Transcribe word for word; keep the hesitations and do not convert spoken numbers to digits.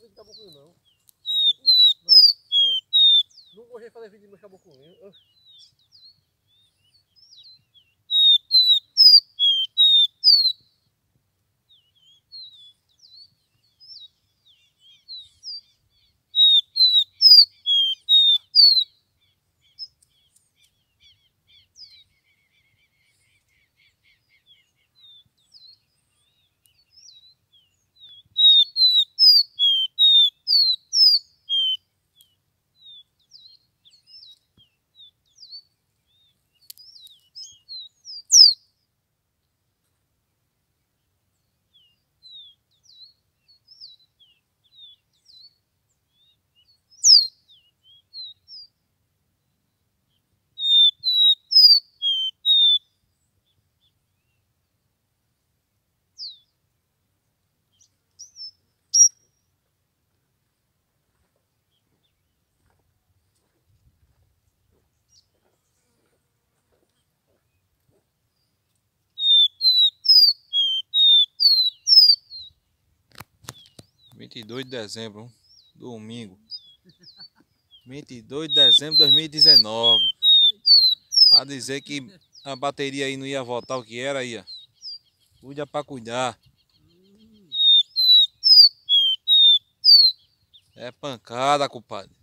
vídeo de caboclo não. Não, não. Não gostei de fazer vídeo de meus caboclinhos. vinte e dois de dezembro, domingo. vinte e dois de dezembro de dois mil e dezenove. Pra dizer que a bateria aí não ia voltar o que era, ia. Cuida pra cuidar. É pancada, compadre.